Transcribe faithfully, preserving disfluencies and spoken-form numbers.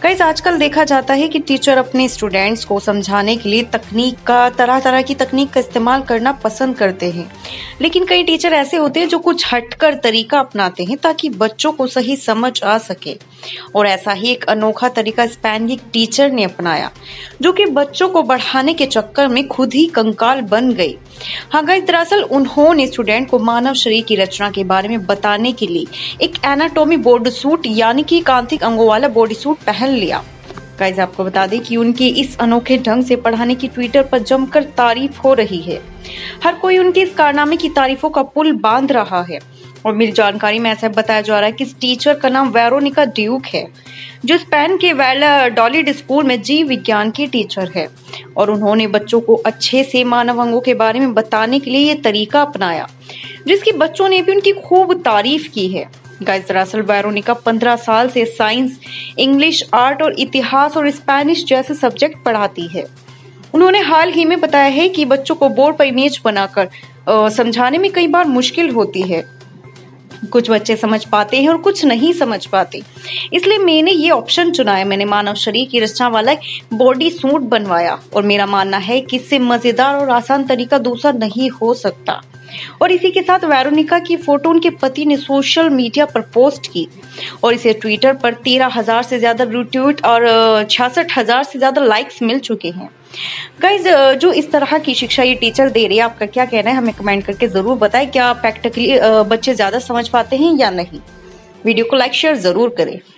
Guys आजकल देखा जाता है कि टीचर अपने स्टूडेंट्स को समझाने के लिए तकनीक का तरह तरह की तकनीक का इस्तेमाल करना पसंद करते हैं। लेकिन कई टीचर ऐसे होते हैं जो कुछ हटकर तरीका अपनाते हैं ताकि बच्चों को सही समझ आ सके। और ऐसा ही एक अनोखा तरीका स्पेनिश टीचर ने अपनाया, जो कि बच्चों को बढ़ाने के चक्कर में खुद ही कंकाल बन गई। हाँ गाइस, दरअसल उन्होंने स्टूडेंट को मानव शरीर की रचना के बारे में बताने के लिए एक एनाटॉमी बॉडी सूट यानी कि कांतिक अंगों वाला बॉडी सूट पहन लिया। गाइस आपको बता दें कि उनके इस अनोखे ढंग से पढ़ाने की ट्विटर पर जमकर तारीफ हो रही है। हर कोई उनके इस कारनामे की तारीफों का पुल बांध रहा है। और मिली जानकारी में ऐसा बताया जा रहा है कि इस टीचर का नाम वेरोनिका ड्यूक है, जो स्पेन के वैलाडोलिड स्कूल में जीव विज्ञान की टीचर है। और उन्होंने बच्चों को अच्छे से मानव अंगों के बारे में बताने के लिए ये तरीका अपनाया, जिसकी बच्चों ने भी उनकी खूब तारीफ की है। गाइस दरअसल वेरोनिका पंद्रह साल से साइंस, इंग्लिश, आर्ट और इतिहास और स्पेनिश जैसे सब्जेक्ट पढ़ाती है। उन्होंने हाल ही में बताया है कि बच्चों को बोर्ड पर इमेज बनाकर समझाने में कई बार मुश्किल होती है। कुछ बच्चे समझ पाते हैं और कुछ नहीं समझ पाते, इसलिए मैंने ये ऑप्शन चुना है। मैंने मानव शरीर की रचना वाला बॉडी सूट बनवाया और मेरा मानना है कि इससे मजेदार और आसान तरीका दूसरा नहीं हो सकता। और इसी के साथ वेरोनिका की फोटो उनके पति ने सोशल मीडिया पर पोस्ट की और इसे ट्विटर पर तेरह हजार से ज्यादा रिट्वीट और छियासठ हजार से ज्यादा लाइक्स मिल चुके हैं। गाइज, जो इस तरह की शिक्षा ये टीचर दे रही है, आपका क्या कहना है हमें कमेंट करके जरूर बताएं। क्या प्रैक्टिकली बच्चे ज्यादा समझ पाते हैं या नहीं? वीडियो को लाइक शेयर जरूर करें।